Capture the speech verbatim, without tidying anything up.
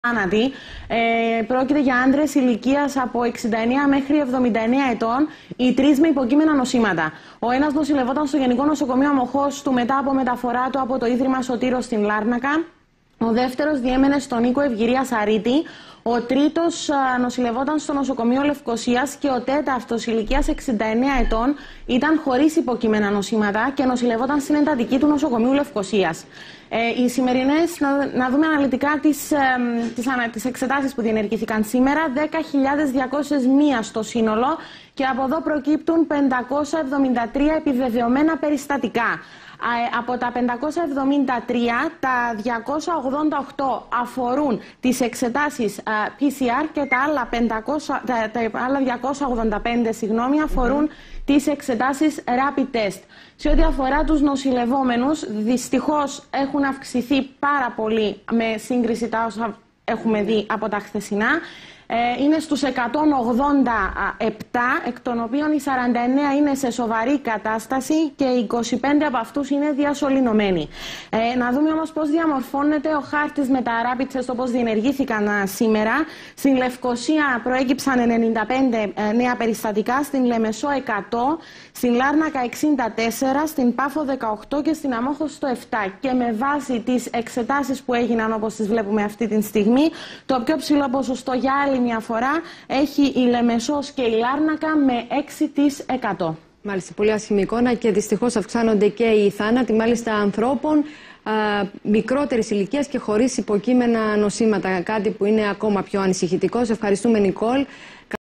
θάνατοι. Ε, πρόκειται για άντρες ηλικίας από εξήντα εννέα μέχρι εβδομήντα εννέα ετών, οι τρεις με υποκείμενα νοσήματα. Ο ένας νοσηλευόταν στο Γενικό Νοσοκομείο Αμοχώς του μετά από μεταφορά του από το Ίδρυμα Σωτήρος στην Λάρνακα. Ο δεύτερος διέμενε στον οίκο Ευγυρίας Αρήτη. Ο τρίτος α, νοσηλευόταν στο νοσοκομείο Λευκωσίας και ο τέταρτος ηλικίας εξήντα εννέα ετών ήταν χωρίς υποκείμενα νοσήματα και νοσηλευόταν στην εντατική του νοσοκομείου Λευκωσίας. Ε, οι σημερινές, να, να δούμε αναλυτικά τις, ε, τις, ανα, τις εξετάσεις που διενεργήθηκαν σήμερα, δέκα χιλιάδες διακόσιες μία στο σύνολο και από εδώ προκύπτουν πεντακόσια εβδομήντα τρία επιβεβαιωμένα περιστατικά. Από τα πεντακόσια εβδομήντα τρία, τα διακόσια ογδόντα οκτώ αφορούν τις εξετάσεις πι σι αρ και τα άλλα, πεντακόσια, τα, τα άλλα διακόσια ογδόντα πέντε συγγνώμη, αφορούν mm-hmm. τις εξετάσεις rapid test. Σε ό,τι αφορά τους νοσηλευόμενους, δυστυχώς έχουν αυξηθεί πάρα πολύ με σύγκριση τα όσα έχουμε δει από τα χθεσινά. Είναι στους εκατόν ογδόντα επτά, εκ των οποίων οι σαράντα εννέα είναι σε σοβαρή κατάσταση και οι είκοσι πέντε από αυτούς είναι διασωληνωμένοι. Ε, να δούμε όμως πώς διαμορφώνεται ο χάρτης με τα rapid test, όπως διενεργήθηκαν α, σήμερα. Στην Λευκωσία προέκυψαν ενενήντα πέντε ε, νέα περιστατικά, στην Λεμεσό εκατό, στην Λάρνακα εξήντα τέσσερα, στην Πάφο δεκαοκτώ και στην Αμόχως το επτά. Και με βάση τις εξετάσεις που έγιναν, όπως τις βλέπουμε αυτή τη στιγμή, το πιο ψηλό ποσοστό για άλλη μια φορά έχει η Λεμεσός και η Λάρνακα με έξι τοις εκατό. Μάλιστα, πολύ άσχημη εικόνα και δυστυχώς αυξάνονται και οι θάνατοι, μάλιστα ανθρώπων α, μικρότερης ηλικίας και χωρίς υποκείμενα νοσήματα, κάτι που είναι ακόμα πιο ανησυχητικό. Σε ευχαριστούμε, Νικόλ.